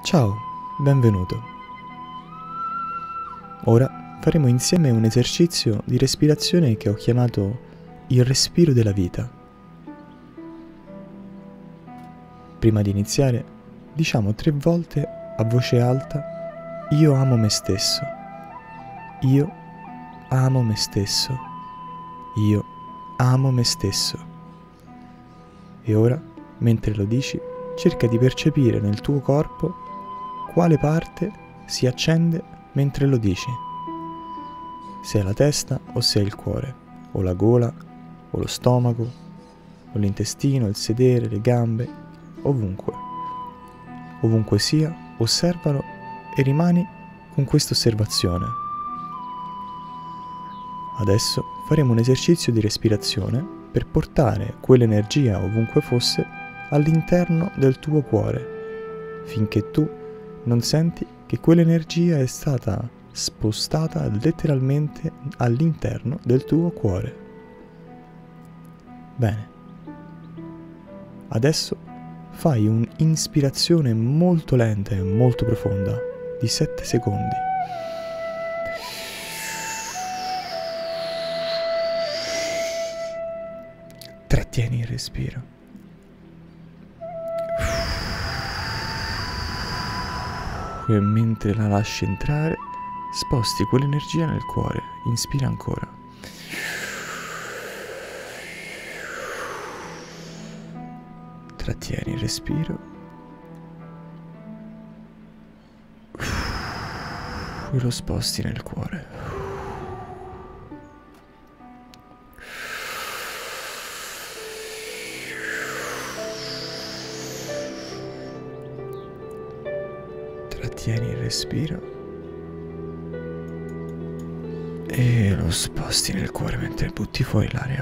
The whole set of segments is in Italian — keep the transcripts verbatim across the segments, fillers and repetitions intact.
Ciao, benvenuto. Ora faremo insieme un esercizio di respirazione che ho chiamato il respiro della vita. Prima di iniziare, diciamo tre volte a voce alta: io amo me stesso. Io amo me stesso. Io amo me stesso. E ora, mentre lo dici, cerca di percepire nel tuo corpo quale parte si accende mentre lo dici. Se è la testa o se è il cuore, o la gola, o lo stomaco, o l'intestino, il sedere, le gambe, ovunque. Ovunque sia, osservalo e rimani con questa osservazione. Adesso faremo un esercizio di respirazione per portare quell'energia ovunque fosse all'interno del tuo cuore, finché tu non senti che quell'energia è stata spostata letteralmente all'interno del tuo cuore. Bene. Adesso fai un'inspirazione molto lenta e molto profonda di sette secondi. Trattieni il respiro. E mentre la lasci entrare, sposti quell'energia nel cuore. Inspira ancora. Trattieni il respiro. E lo sposti nel cuore. Trattieni il respiro e lo sposti nel cuore mentre butti fuori l'aria.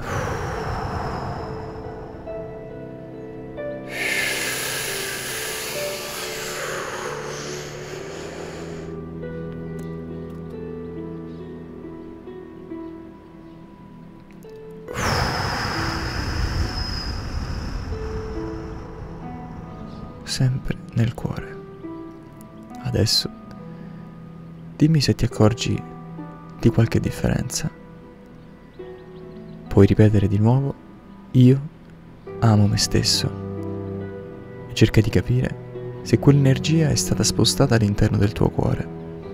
Sempre nel cuore. Adesso dimmi se ti accorgi di qualche differenza. Puoi ripetere di nuovo: io amo me stesso. E cerca di capire se quell'energia è stata spostata all'interno del tuo cuore.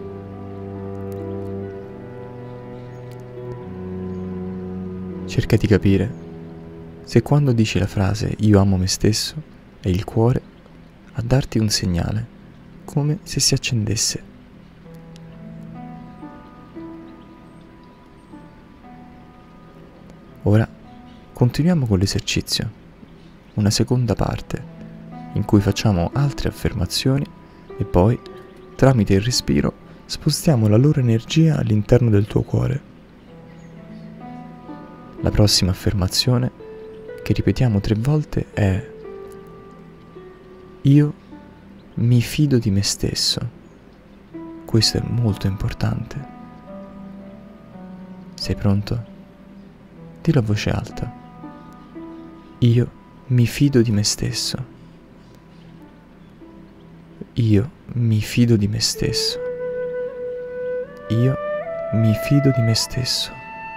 Cerca di capire se quando dici la frase io amo me stesso è il cuore a darti un segnale, come se si accendesse. Ora continuiamo con l'esercizio, una seconda parte in cui facciamo altre affermazioni e poi, tramite il respiro, spostiamo la loro energia all'interno del tuo cuore. La prossima affermazione, che ripetiamo tre volte, è: io mi fido di me stesso. Questo è molto importante. Sei pronto? Dillo a voce alta. Io mi fido di me stesso. Io mi fido di me stesso. Io mi fido di me stesso.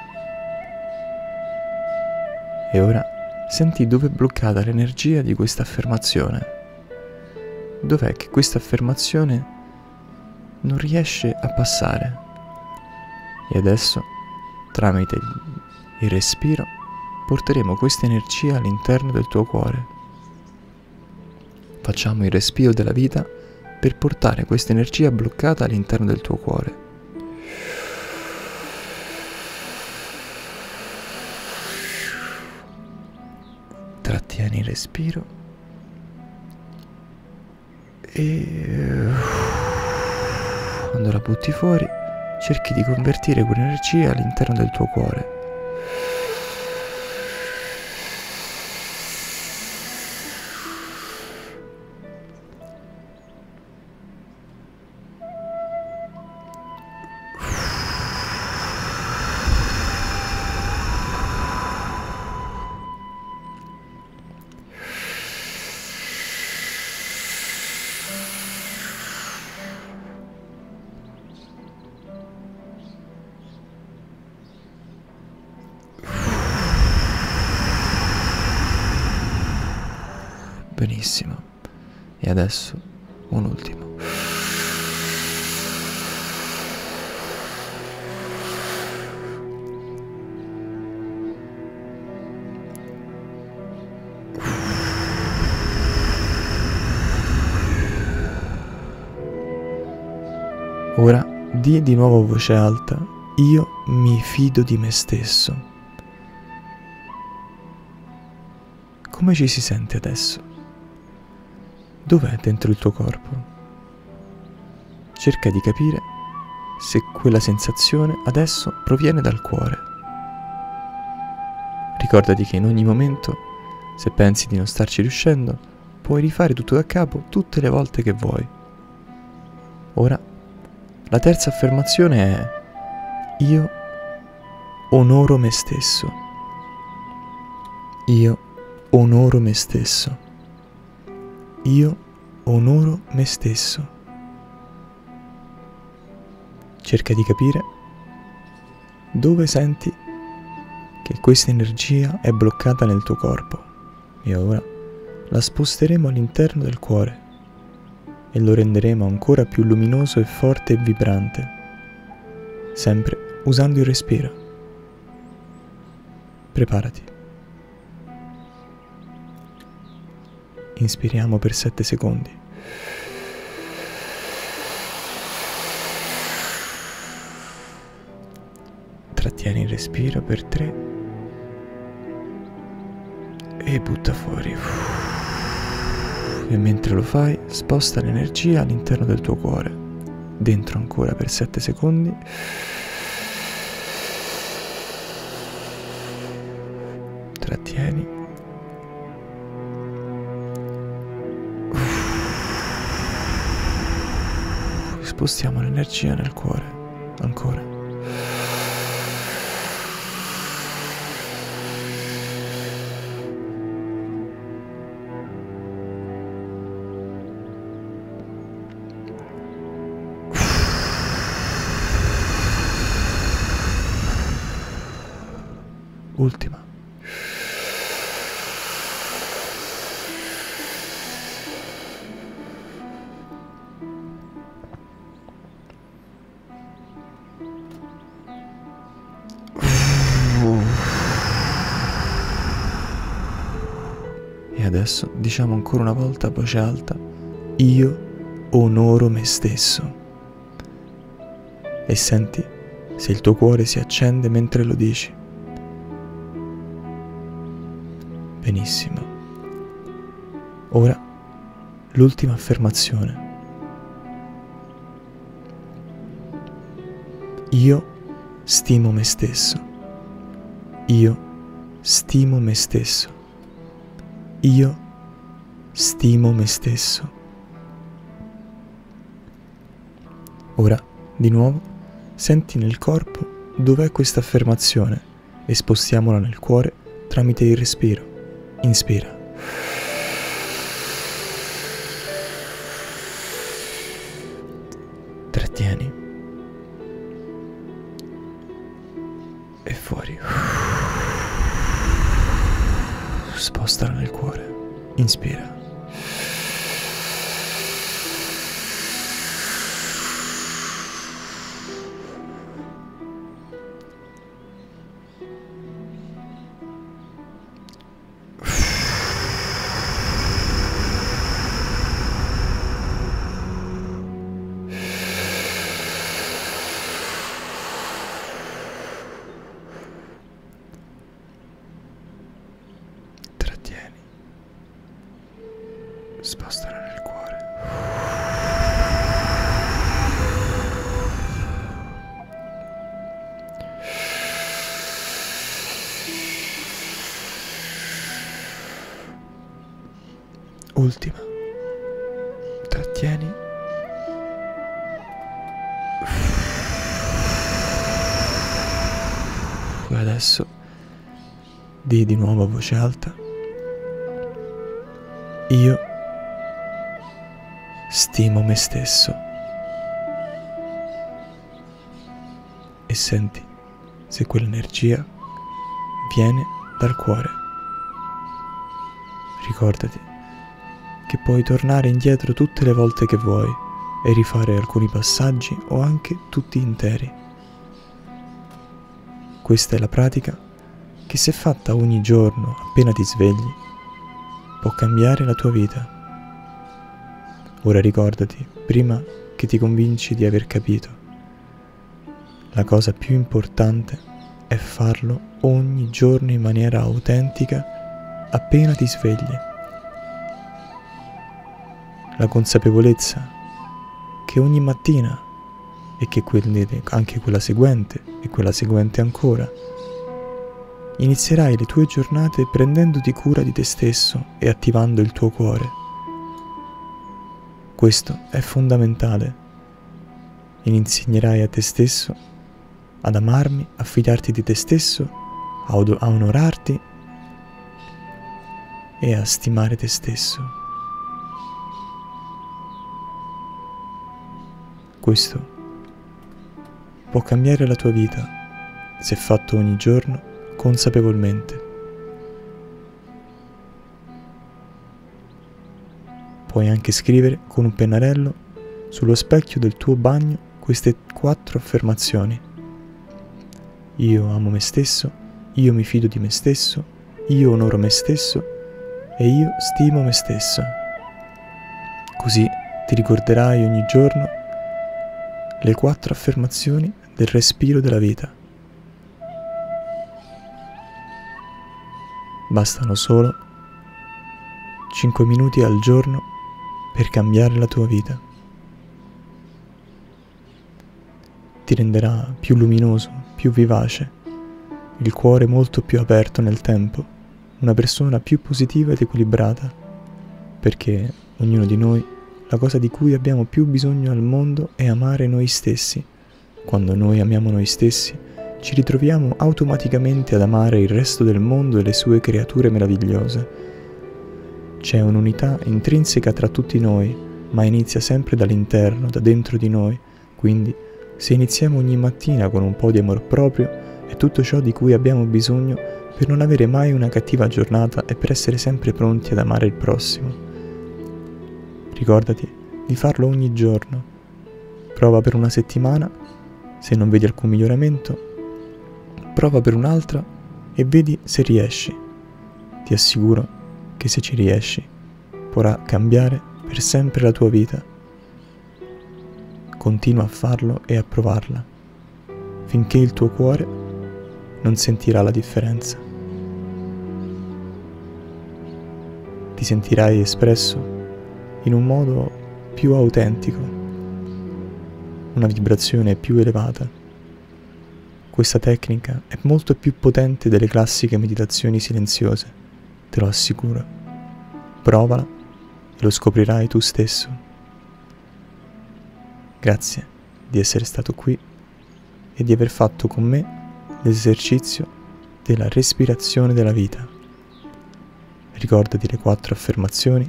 E ora senti dove è bloccata l'energia di questa affermazione. Dov'è che questa affermazione non riesce a passare? E adesso, tramite il respiro, porteremo questa energia all'interno del tuo cuore. Facciamo il respiro della vita per portare questa energia bloccata all'interno del tuo cuore. Trattieni il respiro. E quando la butti fuori, cerchi di convertire quell'energia all'interno del tuo cuore. Benissimo. E adesso un ultimo. Ora di di nuovo a voce alta: io mi fido di me stesso. Come ci si sente adesso? Dov'è dentro il tuo corpo? Cerca di capire se quella sensazione adesso proviene dal cuore. Ricordati che in ogni momento, se pensi di non starci riuscendo, puoi rifare tutto da capo tutte le volte che vuoi. Ora, la terza affermazione è: io onoro me stesso. Io onoro me stesso. Io onoro me stesso. Cerca di capire dove senti che questa energia è bloccata nel tuo corpo e ora la sposteremo all'interno del cuore e lo renderemo ancora più luminoso e forte e vibrante, sempre usando il respiro. Preparati. Inspiriamo per sette secondi. Trattieni il respiro per tre e butta fuori. E mentre lo fai, sposta l'energia all'interno del tuo cuore. Dentro ancora per sette secondi. Trattieni. Spostiamo l'energia nel cuore. Ancora. Ultima. E adesso diciamo ancora una volta a voce alta: io onoro me stesso. E senti se il tuo cuore si accende mentre lo dici. Benissimo. Ora l'ultima affermazione. Io stimo me stesso. Io stimo me stesso. Io stimo me stesso. Ora, di nuovo, senti nel corpo dov'è questa affermazione e spostiamola nel cuore tramite il respiro. Inspira. Trattieni. E fuori. Spostala nel cuore. Inspira. Spostala nel cuore. Ultima. Trattieni. E adesso di di nuovo a voce alta: io stimo me stesso. E senti se quell'energia viene dal cuore. Ricordati che puoi tornare indietro tutte le volte che vuoi e rifare alcuni passaggi o anche tutti interi. Questa è la pratica che, se fatta ogni giorno appena ti svegli, può cambiare la tua vita. Ora ricordati, prima che ti convinci di aver capito, la cosa più importante è farlo ogni giorno in maniera autentica appena ti svegli. La consapevolezza che ogni mattina, e che anche quella seguente e quella seguente ancora, inizierai le tue giornate prendendoti cura di te stesso e attivando il tuo cuore. Questo è fondamentale. Insegnerai a te stesso ad amarmi, a fidarti di te stesso, a, od- a onorarti e a stimare te stesso. Questo può cambiare la tua vita se fatto ogni giorno consapevolmente. Puoi anche scrivere con un pennarello sullo specchio del tuo bagno queste quattro affermazioni. Io amo me stesso, io mi fido di me stesso, io onoro me stesso e io stimo me stesso. Così ti ricorderai ogni giorno le quattro affermazioni del respiro della vita. Bastano solo cinque minuti al giorno per cambiare la tua vita. Ti renderà più luminoso, più vivace, il cuore molto più aperto nel tempo, una persona più positiva ed equilibrata, perché ognuno di noi, la cosa di cui abbiamo più bisogno al mondo è amare noi stessi. Quando noi amiamo noi stessi, ci ritroviamo automaticamente ad amare il resto del mondo e le sue creature meravigliose. C'è un'unità intrinseca tra tutti noi, ma inizia sempre dall'interno, da dentro di noi. Quindi, se iniziamo ogni mattina con un po' di amor proprio, è tutto ciò di cui abbiamo bisogno per non avere mai una cattiva giornata e per essere sempre pronti ad amare il prossimo. Ricordati di farlo ogni giorno. Prova per una settimana. Se non vedi alcun miglioramento, prova per un'altra e vedi se riesci. Ti assicuro che se ci riesci, potrà cambiare per sempre la tua vita. Continua a farlo e a provarla, finché il tuo cuore non sentirà la differenza. Ti sentirai espresso in un modo più autentico, una vibrazione più elevata. Questa tecnica è molto più potente delle classiche meditazioni silenziose, te lo assicuro. Provala e lo scoprirai tu stesso. Grazie di essere stato qui e di aver fatto con me l'esercizio della respirazione della vita. Ricordati le quattro affermazioni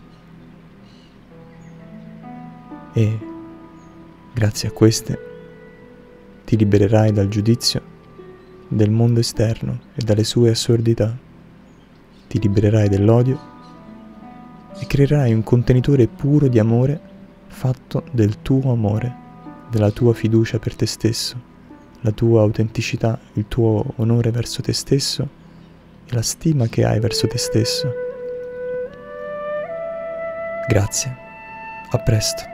e grazie a queste ti libererai dal giudizio del mondo esterno e dalle sue assurdità. Ti libererai dell'odio e creerai un contenitore puro di amore fatto del tuo amore, della tua fiducia per te stesso, la tua autenticità, il tuo onore verso te stesso e la stima che hai verso te stesso. Grazie, a presto.